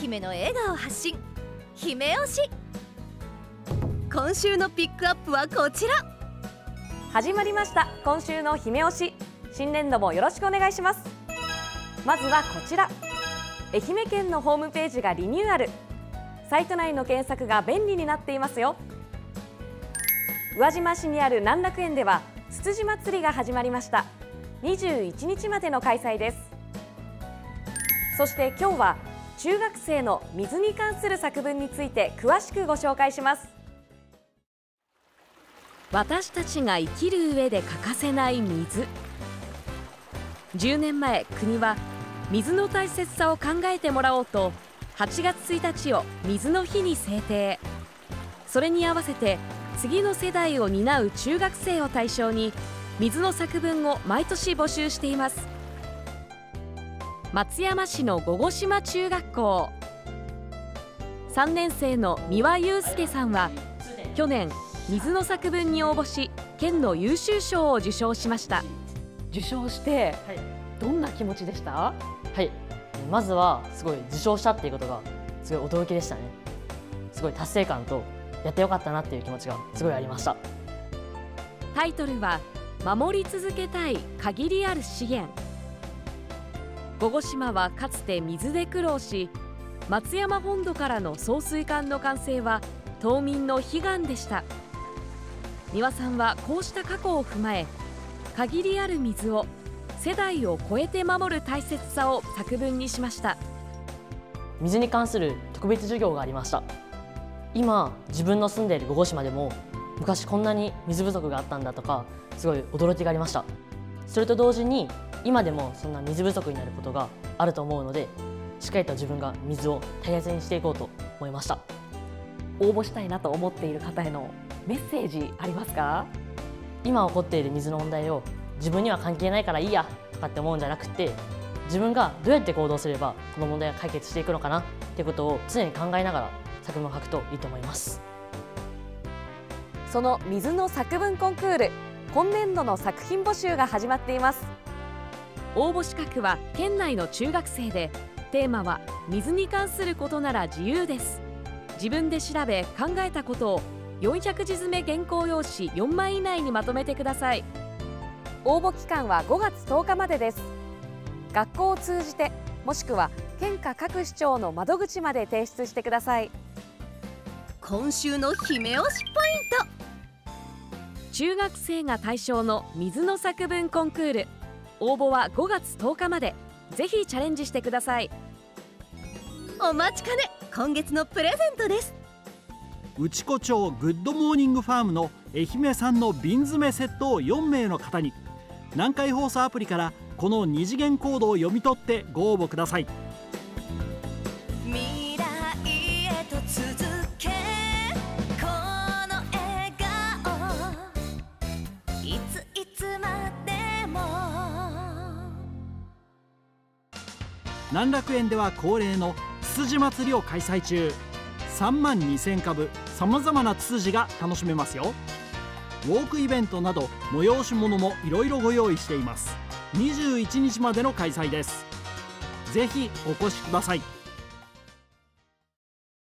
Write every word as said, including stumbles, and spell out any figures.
媛の笑顔発信、姫推し。今週のピックアップはこちら。 始まりました、今週の姫推し。新年度もよろしくお願いします。まずはこちら、愛媛県のホームページがリニューアル。サイト内の検索が便利になっていますよ。宇和島市にある南楽園ではつつじまつりが始まりました。にじゅういちにちまでの開催です。そして今日は中学生の水に関する作文について詳しくご紹介します。私たちが生きる上で欠かせない水。じゅうねんまえ、国は水の大切さを考えてもらおうとはちがつついたちを水の日に制定。それに合わせて次の世代を担う中学生を対象に水の作文を毎年募集しています。松山市の五島中学校さんねんせいの三輪祐介さんは去年水の作文に応募し県の優秀賞を受賞しました。受賞してどんな気持ちでした？ はい、まずはすごい受賞したっていうことがすごい驚きでしたね。すごい達成感とやってよかったなっていう気持ちがすごいありました。 タイトルは守り続けたい限りある資源。五島はかつて水で苦労し、松山本土からの送水管の完成は島民の悲願でした。三輪さんはこうした過去を踏まえ、限りある水を世代を超えて守る大切さを作文にしました。 水に関する特別授業がありました。今自分の住んでいる五島でも昔こんなに水不足があったんだとか、すごい驚きがありました。それと同時に今でもそんな水不足になることがあると思うので、しっかりと自分が水を大切にしていこうと思いました。 応募したいなと思っている方へのメッセージありますか？ 今起こっている水の問題を自分には関係ないからいいやとかって思うんじゃなくて、自分がどうやって行動すればこの問題が解決していくのかなっていうことを常に考えながら作文を書くといいと思います。 その水の作文コンクール、今年度の作品募集が始まっています。応募資格は県内の中学生で、テーマは水に関することなら自由です。自分で調べ考えたことをよんひゃくじづめ原稿用紙よんまい以内にまとめてください。応募期間はごがつとおかまでです。学校を通じてもしくは県下各市町の窓口まで提出してください。 今週の姫推しポイント。 中学生が対象の水の作文コンクール、応募はごがつとおかまで。ぜひチャレンジしてください。 お待ちかね、今月のプレゼントです。 内子町グッドモーニングファームの愛媛産の瓶詰めセットをよんめいの方に、南海放送アプリからこの二次元コードを読み取ってご応募ください。 未来へと続け、この笑顔、いついつまでも。 南楽園では恒例のつつじまつりを開催中。さんまんにせんかぶ、さまざまなツツジが楽しめますよ。ウォークイベントなど催し物もいろいろご用意しています。にじゅういちにちまでの開催です。ぜひお越しください。